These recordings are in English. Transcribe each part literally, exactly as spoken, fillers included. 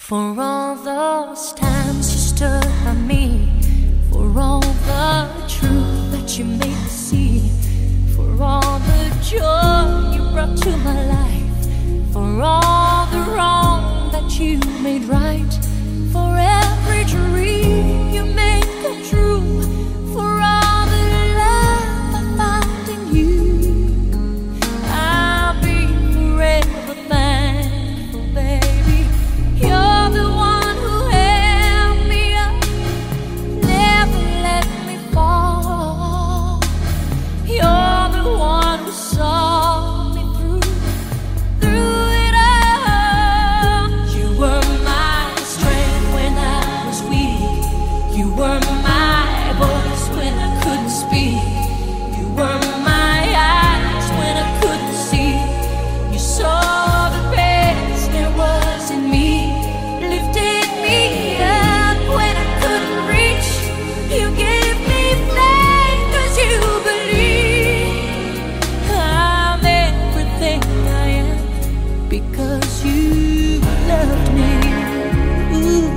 For all those times you stood by me, for all the truth that you made me see, for all the joy you brought to my life, for all the wrong that you made right, for every dream you made come true, for all the love I found in you, I'll be forever thankful, baby. You're the one who held me up, never let me fall. You're the one who saw me through, through it all. You were my strength when I was weak. You were my voice when I couldn't speak. You were my eyes when I couldn't see. You saw the best there was in me, lifted me up when I couldn't reach. You gave me faith 'cause you believe I'm everything I am because you loved me. Ooh,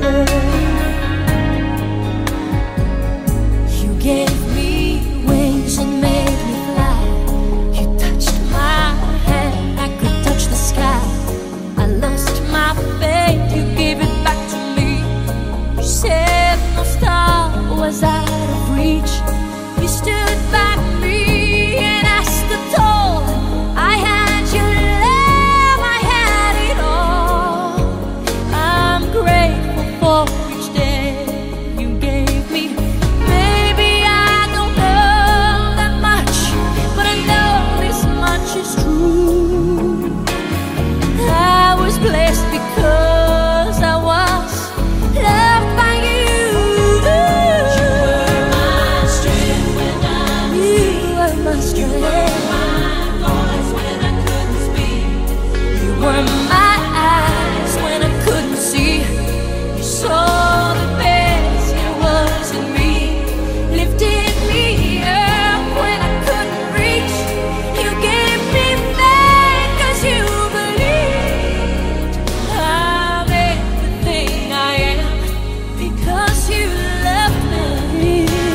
you gave me wings and made me fly. You touched my hand, I could touch the sky. I lost my faith, you gave it back to me. You said no star was out of reach. You stood by me and I stood tall. I had your love, I had it all. I'm grateful for each day you gave me. Maybe I don't know that much, but I know this much is true. I was blessed because I was loved by you. You were my strength when I was weak. You were my strength. You were my voice when I couldn't speak. You were my eyes when I couldn't see. You saw the best there was in me, lifted me up when I couldn't reach. You gave me faith 'cause you believed I'm everything I am because you loved me.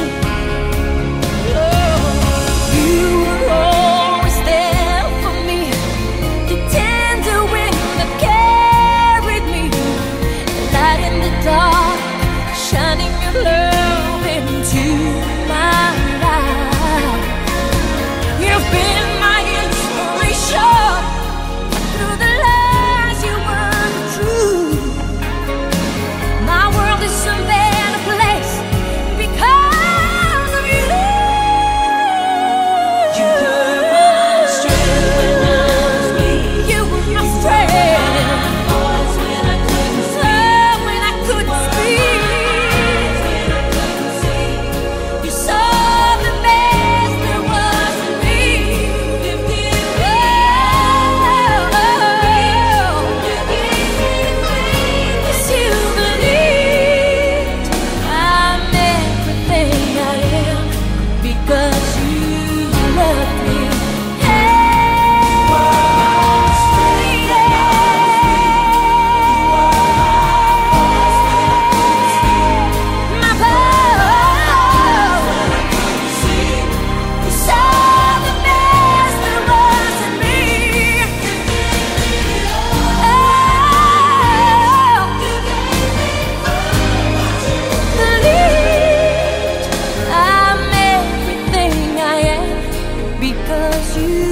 Oh, you were always there for me, the tender wind that carried me, light in the dark, shining your love into my life. You've been my inspiration through the lies you weren't true. My world is a better place because of you. You were my strength when I was weak. You were my strength. Voice when I couldn't speak. When I couldn't speak. When I couldn't see. You saw the best there was in me. Lifted me up. You gave me faith 'cause you believed I'm everything I am because you loved me. My voice. You saw the best there was in me. Believed I'm everything I am because you